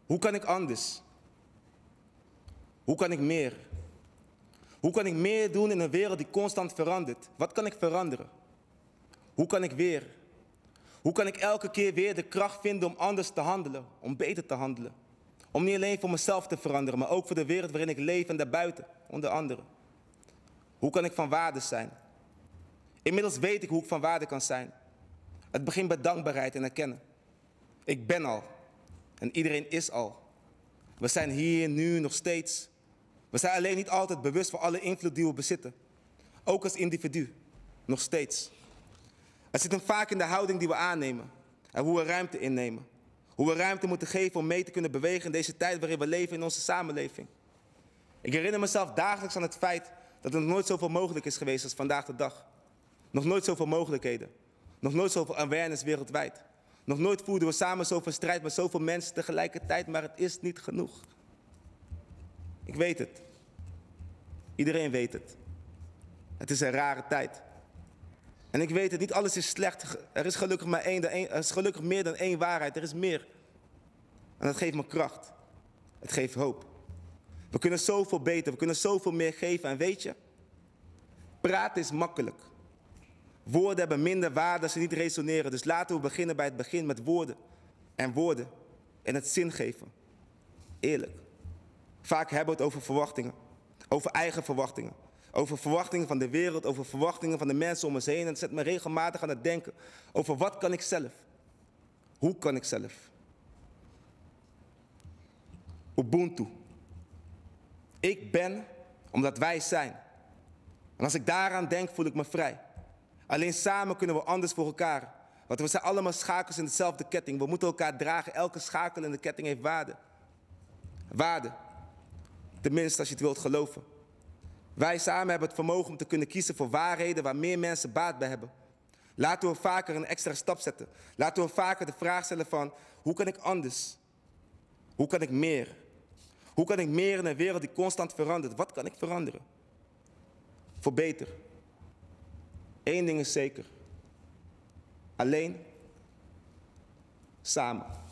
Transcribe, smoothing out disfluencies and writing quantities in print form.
Hoe kan ik anders? Hoe kan ik meer? Hoe kan ik meer doen in een wereld die constant verandert? Wat kan ik veranderen? Hoe kan ik weer? Hoe kan ik elke keer weer de kracht vinden om anders te handelen, om beter te handelen? Om niet alleen voor mezelf te veranderen, maar ook voor de wereld waarin ik leef en daarbuiten, onder anderen. Hoe kan ik van waarde zijn? Inmiddels weet ik hoe ik van waarde kan zijn. Het begint bij dankbaarheid en erkennen. Ik ben al. En iedereen is al. We zijn hier, nu, nog steeds. We zijn alleen niet altijd bewust van alle invloed die we bezitten. Ook als individu. Nog steeds. Het zit hem vaak in de houding die we aannemen. En hoe we ruimte innemen. Hoe we ruimte moeten geven om mee te kunnen bewegen in deze tijd waarin we leven in onze samenleving. Ik herinner mezelf dagelijks aan het feit dat er nog nooit zoveel mogelijk is geweest als vandaag de dag. Nog nooit zoveel mogelijkheden. Nog nooit zoveel awareness wereldwijd. Nog nooit voerden we samen zoveel strijd met zoveel mensen tegelijkertijd, maar het is niet genoeg. Ik weet het. Iedereen weet het. Het is een rare tijd. En ik weet het, niet alles is slecht. Er is gelukkig meer dan één waarheid. Er is meer. En dat geeft me kracht. Het geeft hoop. We kunnen zoveel beter, we kunnen zoveel meer geven. En weet je, praten is makkelijk. Woorden hebben minder waarde als ze niet resoneren. Dus laten we beginnen bij het begin met woorden. En woorden en het zin geven. Eerlijk. Vaak hebben we het over verwachtingen. Over eigen verwachtingen. Over verwachtingen van de wereld, over verwachtingen van de mensen om ons heen. En het zet me regelmatig aan het denken over wat kan ik zelf? Hoe kan ik zelf? Ubuntu. Ik ben omdat wij zijn. En als ik daaraan denk, voel ik me vrij. Alleen samen kunnen we anders voor elkaar. Want we zijn allemaal schakels in dezelfde ketting. We moeten elkaar dragen. Elke schakel in de ketting heeft waarde. Waarde. Tenminste, als je het wilt geloven. Wij samen hebben het vermogen om te kunnen kiezen voor waarheden waar meer mensen baat bij hebben. Laten we vaker een extra stap zetten. Laten we vaker de vraag stellen van, hoe kan ik anders? Hoe kan ik meer? Hoe kan ik meer in een wereld die constant verandert? Wat kan ik veranderen? Voor beter. Eén ding is zeker. Alleen. Samen.